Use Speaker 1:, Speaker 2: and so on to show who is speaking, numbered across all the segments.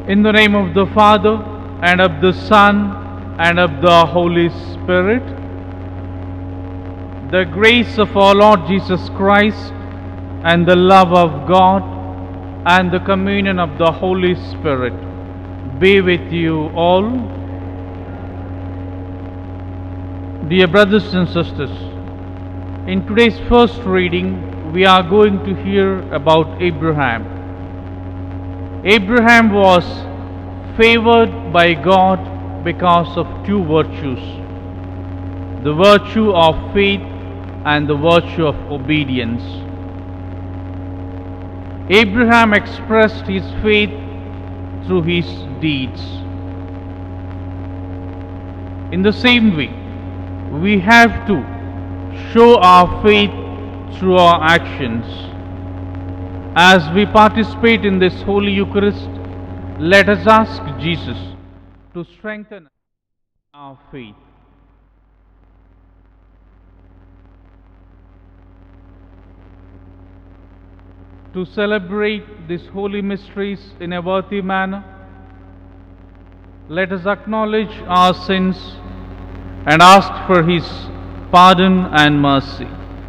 Speaker 1: In the name of the Father, and of the Son, and of the Holy Spirit. The grace of our Lord Jesus Christ, and the love of God, and the communion of the Holy Spirit be with you all. Dear brothers and sisters, in today's first reading, we are going to hear about Abraham. Abraham was favored by God because of two virtues: the virtue of faith and the virtue of obedience. Abraham expressed his faith through his deeds. In the same way, we have to show our faith through our actions. As we participate in this Holy Eucharist, let us ask Jesus to strengthen our faith. To celebrate these holy mysteries in a worthy manner, let us acknowledge our sins and ask for His pardon and mercy.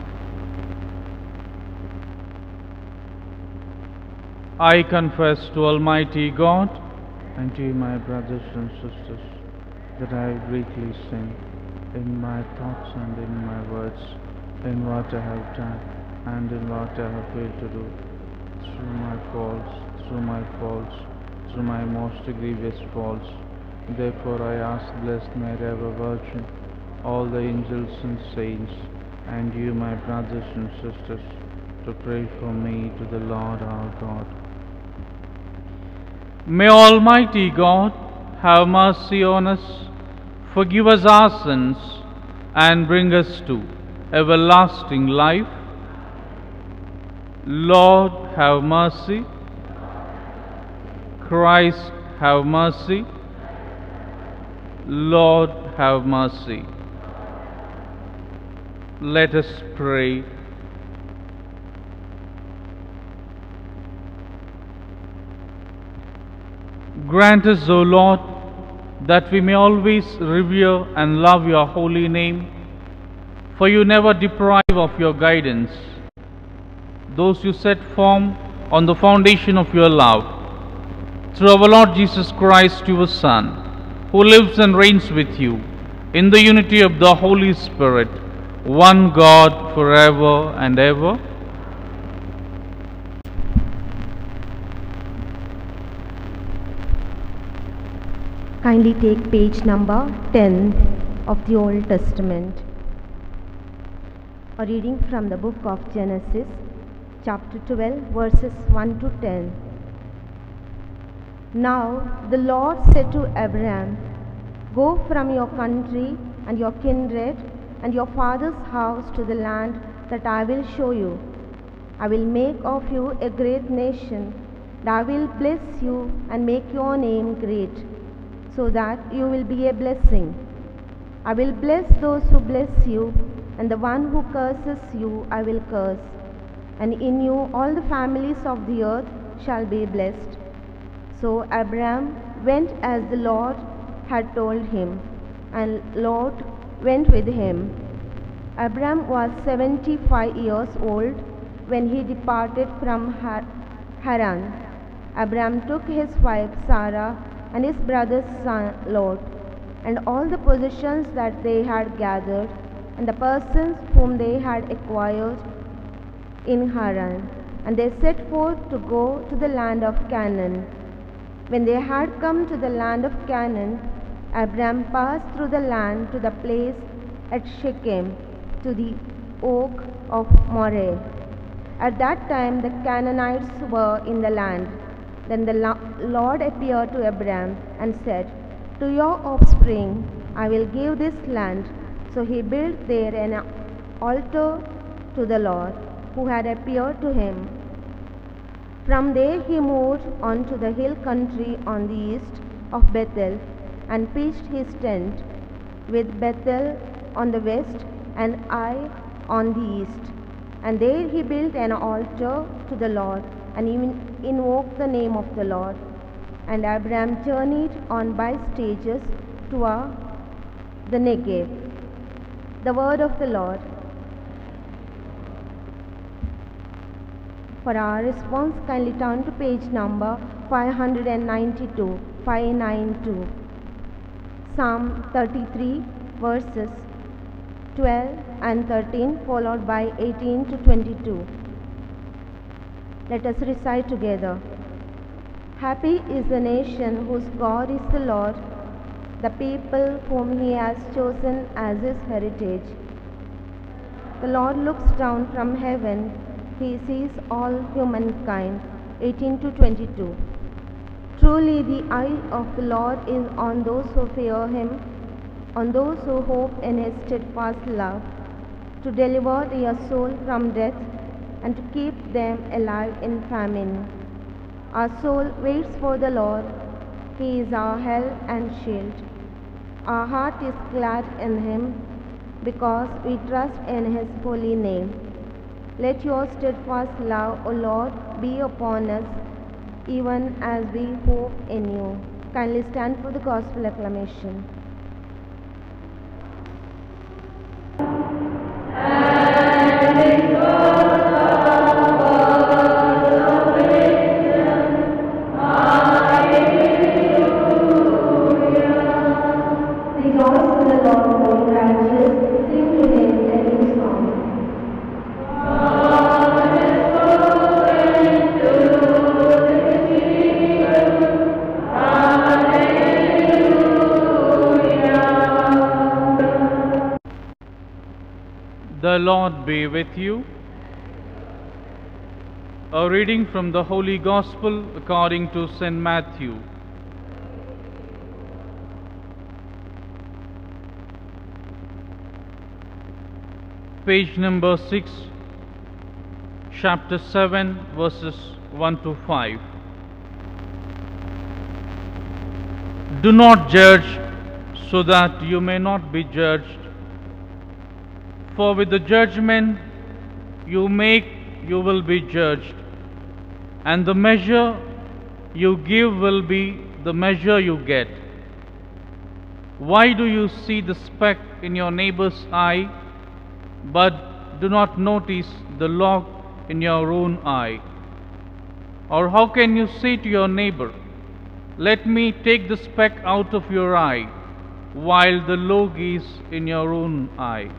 Speaker 1: I confess to Almighty God and to you, my brothers and sisters, that I have greatly sinned in my thoughts and in my words, in what I have done and in what I have failed to do, through my faults, through my most grievous faults. Therefore I ask Blessed Mary, ever Virgin, all the angels and saints, and you, my brothers and sisters, to pray for me to the Lord our God. May Almighty God have mercy on us, forgive us our sins, and bring us to everlasting life. Lord, have mercy. Christ, have mercy. Lord, have mercy. Let us pray. Grant us, O Lord, that we may always revere and love your holy name, for you never deprive of your guidance those you set firm on the foundation of your love. Through our Lord Jesus Christ, your Son, who lives and reigns with you in the unity of the Holy Spirit, one God, forever and ever.
Speaker 2: Kindly take page number 10 of the Old Testament. A reading from the book of Genesis, chapter 12, verses 1 to 10. Now the Lord said to Abraham, "Go from your country and your kindred and your father's house to the land that I will show you. I will make of you a great nation, and I will bless you and make your name great, so that you will be a blessing. I will bless those who bless you, and the one who curses you I will curse. And in you all the families of the earth shall be blessed." So Abraham went as the Lord had told him, and Lot went with him. Abraham was 75 years old when he departed from Haran. Abraham took his wife Sarah and his brother's son Lot, and all the possessions that they had gathered, and the persons whom they had acquired in Haran, and they set forth to go to the land of Canaan. When they had come to the land of Canaan, Abraham passed through the land to the place at Shechem, to the oak of Moreh. At that time the Canaanites were in the land. Then the Lord appeared to Abraham and said, "To your offspring I will give this land." So he built there an altar to the Lord, who had appeared to him. From there he moved on to the hill country on the east of Bethel, and pitched his tent, with Bethel on the west and Ai on the east. And there he built an altar to the Lord, and invoked the name of the Lord. And Abraham journeyed on by stages toward the Negev. The word of the Lord. For our response, kindly turn to page number 592, 592. Psalm 33, verses 12 and 13, followed by 18 to 22. Let us recite together. Happy is the nation whose God is the Lord, the people whom He has chosen as His heritage. The Lord looks down from heaven, He sees all humankind. 18 to 22. Truly the eye of the Lord is on those who fear Him, on those who hope in His steadfast love, to deliver their soul from death and to keep them alive in famine. Our soul waits for the Lord. He is our help and shield. Our heart is glad in Him because we trust in His holy name. Let your steadfast love, O Lord, be upon us, even as we hope in you. Kindly stand for the gospel acclamation.
Speaker 1: The Lord be with you. A reading from the Holy Gospel according to St. Matthew. Page number 6, chapter 7, verses 1 to 5. Do not judge so that you may not be judged. For with the judgment you make, you will be judged, and the measure you give will be the measure you get. Why do you see the speck in your neighbor's eye, but do not notice the log in your own eye? Or how can you say to your neighbor, let me take the speck out of your eye, while the log is in your own eye?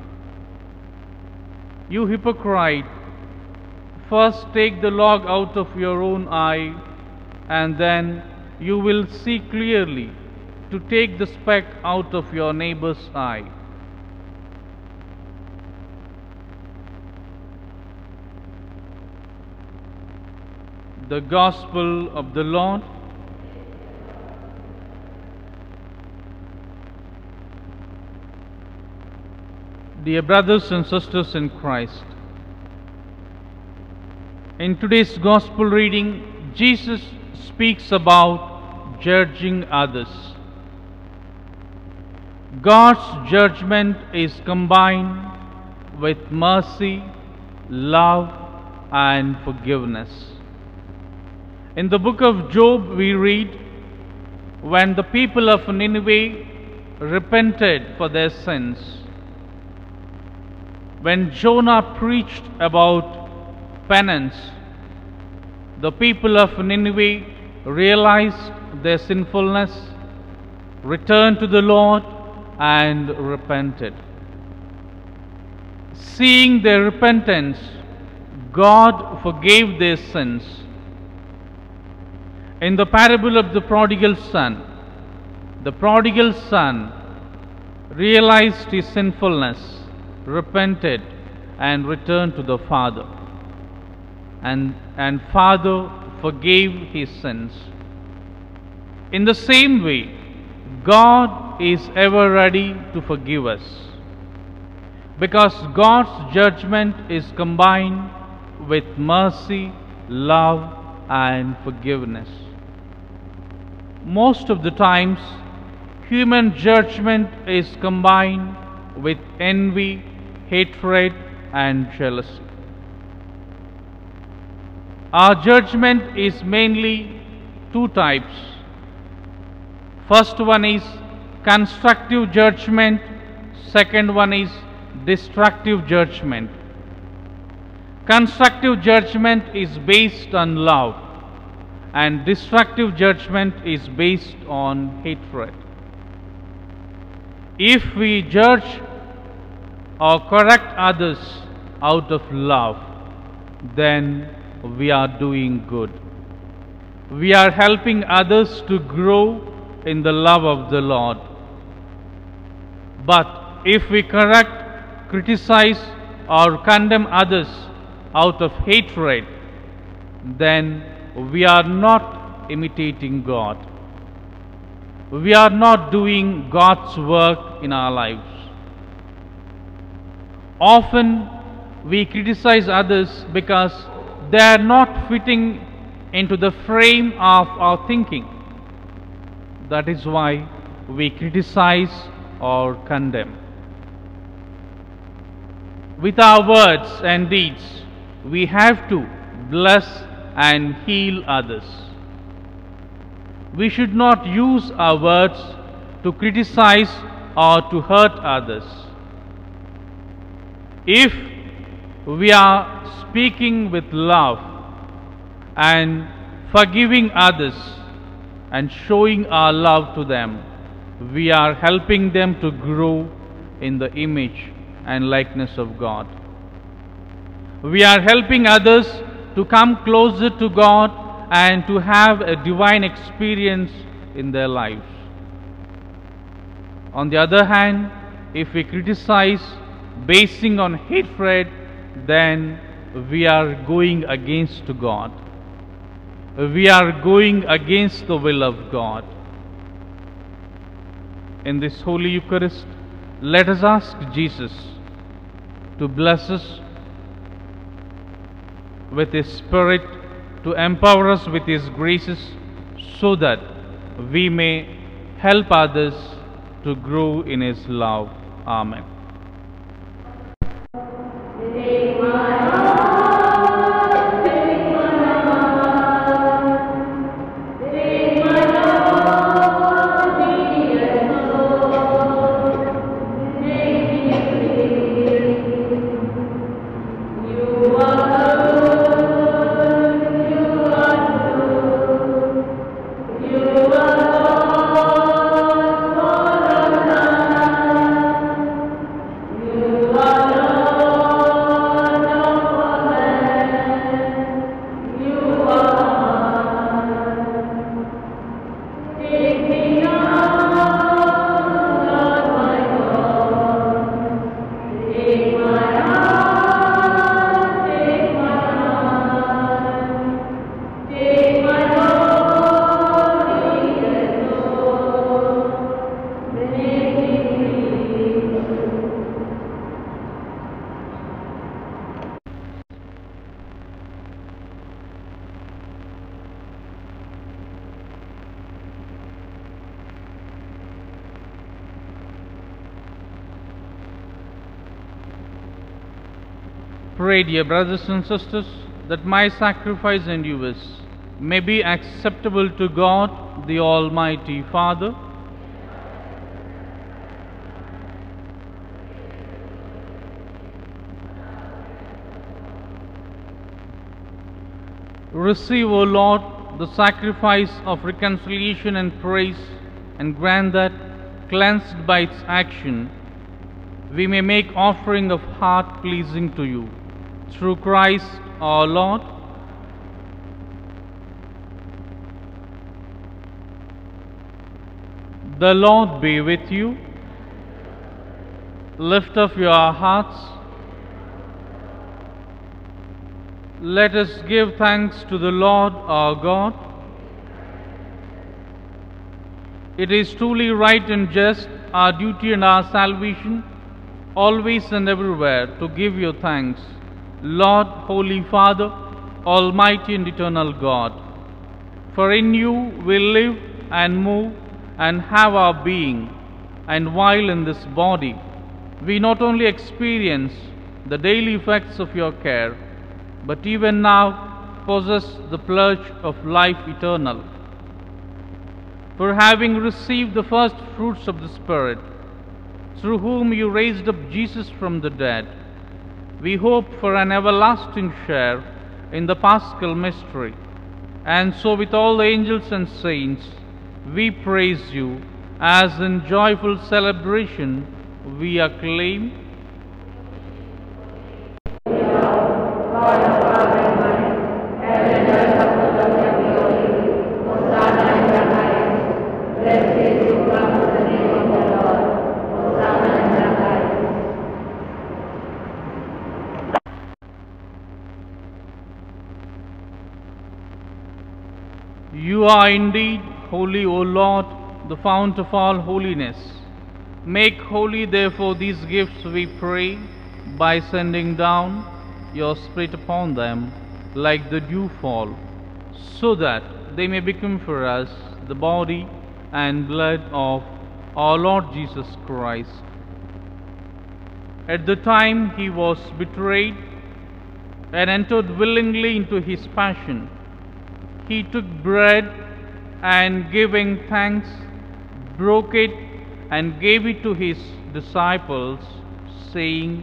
Speaker 1: You hypocrite, first take the log out of your own eye, and then you will see clearly to take the speck out of your neighbor's eye. The Gospel of the Lord. Dear brothers and sisters in Christ, in today's Gospel reading, Jesus speaks about judging others. God's judgment is combined with mercy, love, and forgiveness. In the book of Job, we read, when the people of Nineveh repented for their sins, when Jonah preached about penance, the people of Nineveh realized their sinfulness, returned to the Lord, and repented. Seeing their repentance, God forgave their sins. In the parable of the prodigal son realized his sinfulness, repented, and returned to the Father. And Father forgave his sins. In the same way, God is ever ready to forgive us, because God's judgment is combined with mercy, love, and forgiveness. Most of the times, human judgment is combined with envy, hatred, and jealousy. Our judgment is mainly two types: First one is constructive judgment, second one is destructive judgment. Constructive judgment is based on love, and destructive judgment is based on hatred. If we judge or correct others out of love, then we are doing good. We are helping others to grow in the love of the Lord. But if we correct, criticize, or condemn others out of hatred, then we are not imitating God. We are not doing God's work in our lives. Often we criticize others because they are not fitting into the frame of our thinking. That is why we criticize or condemn. With our words and deeds, we have to bless and heal others. We should not use our words to criticize or to hurt others. If we are speaking with love and forgiving others and showing our love to them, we are helping them to grow in the image and likeness of God. We are helping others to come closer to God and to have a divine experience in their lives. On the other hand, if we criticize basing on hatred, then we are going against God. We are going against the will of God. In this Holy Eucharist, let us ask Jesus to bless us with His Spirit, to empower us with His graces, so that we may help others to grow in His love. Amen. Pray, dear brothers and sisters, that my sacrifice and yours may be acceptable to God, the Almighty Father. Receive, O Lord, the sacrifice of reconciliation and praise, and grant that, cleansed by its action, we may make offering of heart pleasing to you. Through Christ our Lord. The Lord be with you. Lift up your hearts. Let us give thanks to the Lord our God. It is truly right and just, our duty and our salvation, always and everywhere to give you thanks, Lord, Holy Father, Almighty and Eternal God. For in you we live and move and have our being, and while in this body, we not only experience the daily effects of your care, but even now possess the pledge of life eternal. for having received the first fruits of the Spirit, through whom you raised up Jesus from the dead, we hope for an everlasting share in the Paschal mystery. And so with all the angels and saints, we praise you, as in joyful celebration we acclaim, You are indeed holy, O Lord, the fount of all holiness. Make holy, therefore, these gifts, we pray, by sending down your Spirit upon them like the dewfall, so that they may become for us the body and blood of our Lord Jesus Christ. At the time he was betrayed and entered willingly into his passion, he took bread and, giving thanks, broke it and gave it to his disciples, saying,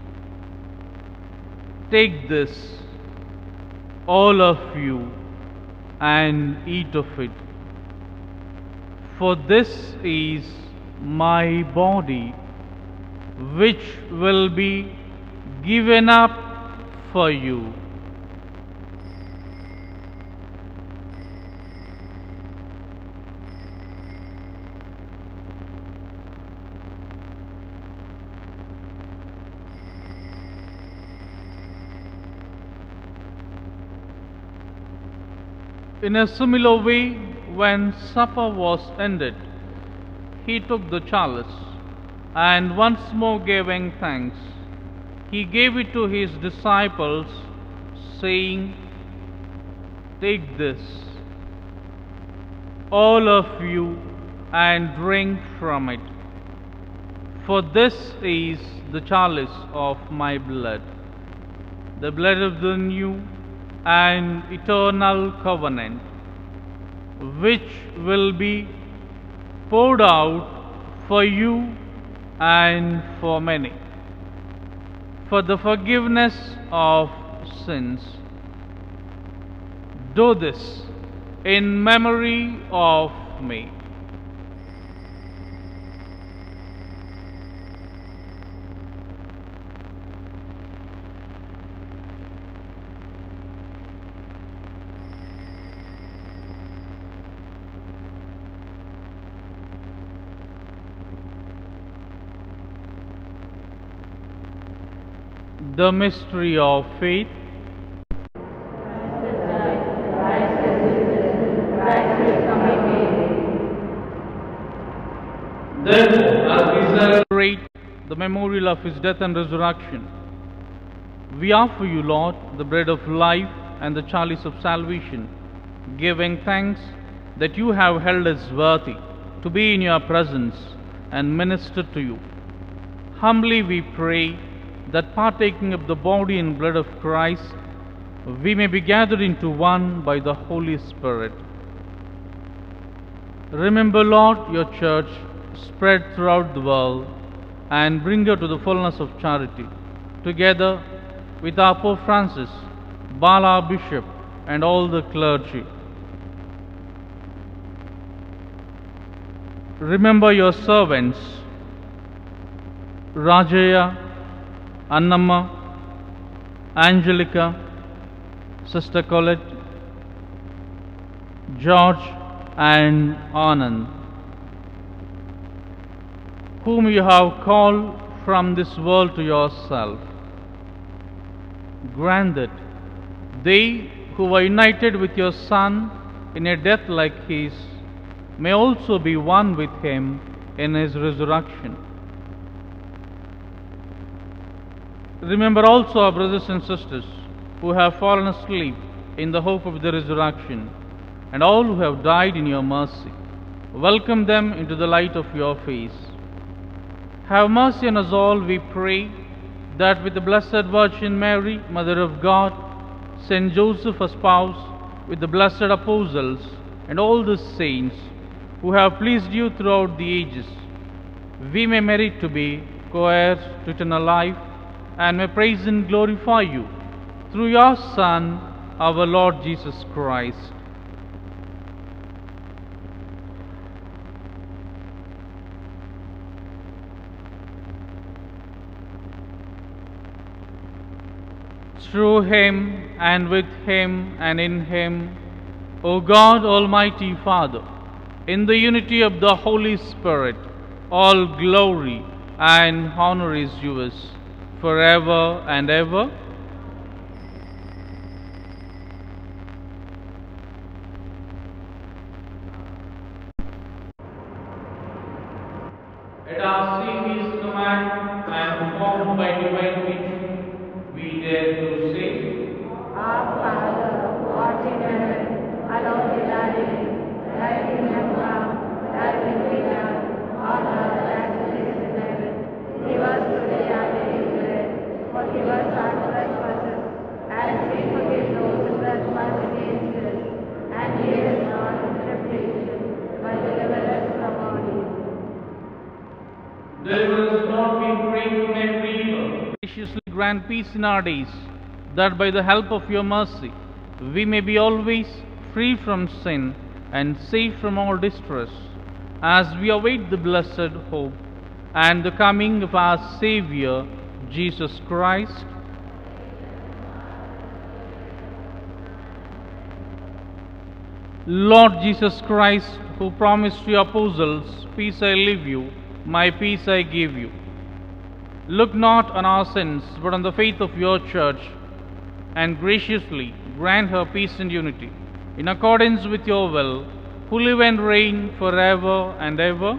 Speaker 1: "Take this, all of you, and eat of it. For this is my body, which will be given up for you." In a similar way, when supper was ended, he took the chalice, and once more giving thanks, he gave it to his disciples, saying, "Take this, all of you, and drink from it. For this is the chalice of my blood, the blood of the new and eternal covenant, which will be poured out for you and for many, for the forgiveness of sins. Do this in memory of me." The mystery of faith. Therefore, as we celebrate the memorial of his death and resurrection, we offer you, Lord, the bread of life and the chalice of salvation, giving thanks that you have held us worthy to be in your presence and minister to you. Humbly we pray that, partaking of the body and blood of Christ, we may be gathered into one by the Holy Spirit. Remember, Lord, your church spread throughout the world, and bring her to the fullness of charity, together with our Pope Francis, Bala Bishop, and all the clergy. Remember your servants, Rajaya, Annamma, Angelica, Sister Colette, George, and Anand, whom you have called from this world to yourself. Grant that they who were united with your Son in a death like his may also be one with him in his resurrection. Remember also our brothers and sisters who have fallen asleep in the hope of the resurrection, and all who have died in your mercy. Welcome them into the light of your face. Have mercy on us all, we pray, that with the Blessed Virgin Mary, Mother of God, Saint Joseph, her spouse, with the blessed apostles and all the saints, who have pleased you throughout the ages, we may merit to be co-heirs to eternal life and may praise and glorify you through your Son, our Lord Jesus Christ. Through him and with him and in him, O God, Almighty Father, in the unity of the Holy Spirit, all glory and honor is yours forever and ever. At our seeing his command and formed by divine teaching, we dare to say,
Speaker 2: Our Father, who art in heaven, hallowed be thy name. Thy kingdom come, thy will be done, on earth as it is in heaven. Give us today our daily bread. Forgive us our trespasses, as we forgive those who trespass against us. And lead us not into temptation, but deliver us from all evil.
Speaker 1: Deliver us, Lord, we pray, from every evil. Graciously grant peace in our days, that by the help of your mercy we may be always free from sin and safe from all distress, as we await the blessed hope and the coming of our Saviour, Jesus Christ. Lord Jesus Christ, who promised to your apostles, peace I leave you, my peace I give you. Look not on our sins, but on the faith of your church, and graciously grant her peace and unity, in accordance with your will, who live and reign forever and ever.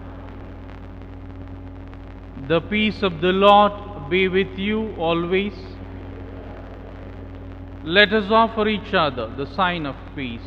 Speaker 1: The peace of the Lord be with you always. Let us offer each other the sign of peace.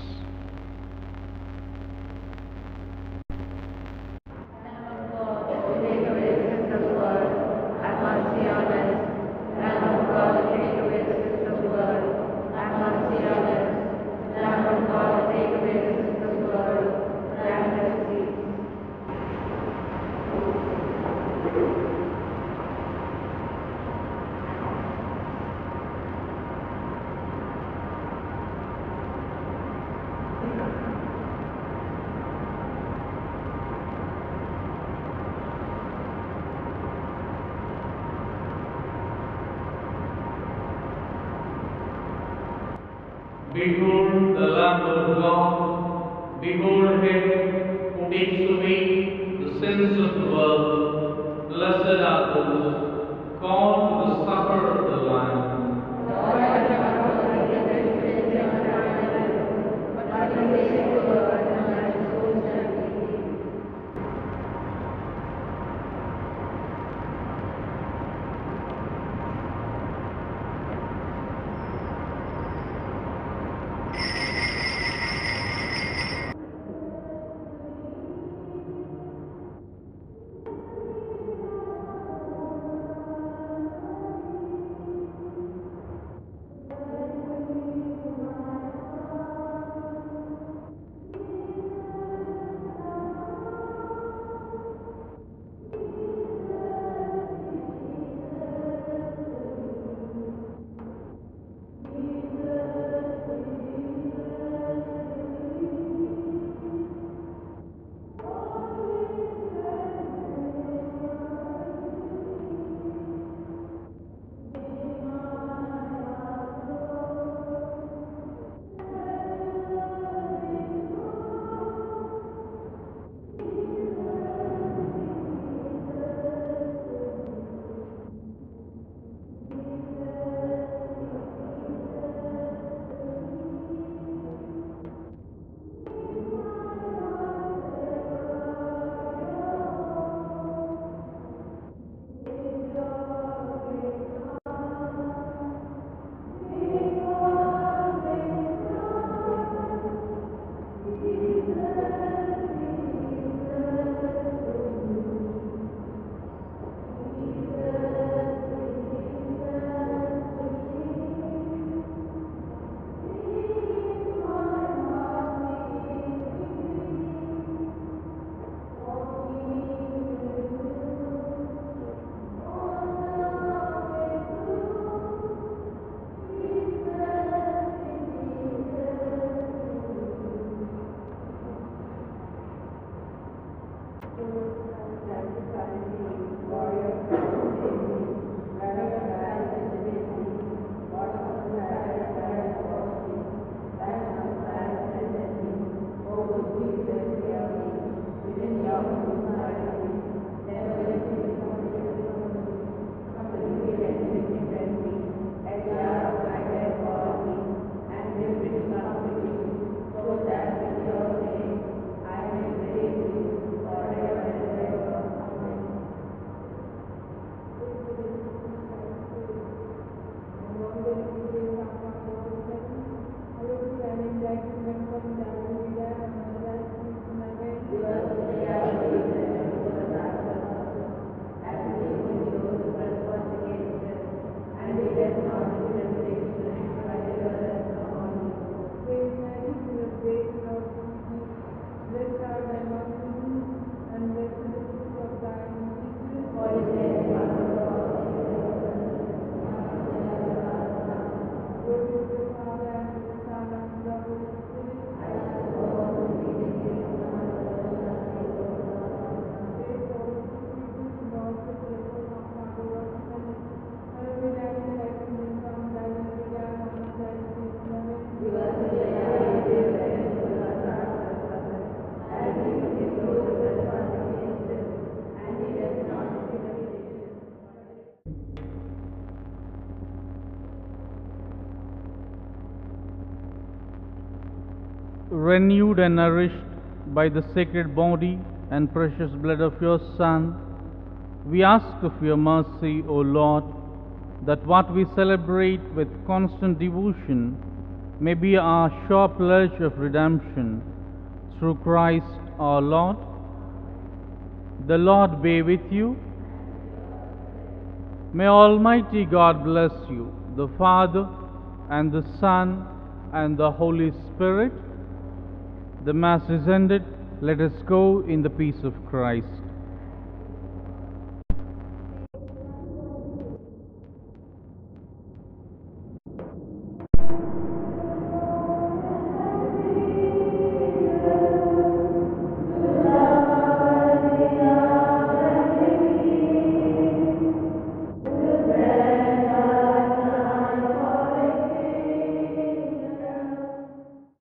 Speaker 1: Behold the Lamb of God, behold him who takes away the sins of the world. Blessed are those called to the supper of the Lamb. Renewed and nourished by the sacred body and precious blood of your Son, we ask of your mercy, O Lord, that what we celebrate with constant devotion may be our sure pledge of redemption through Christ our Lord. The Lord be with you. May Almighty God bless you, the Father, and the Son, and the Holy Spirit. The Mass is ended. Let us go in the peace of Christ.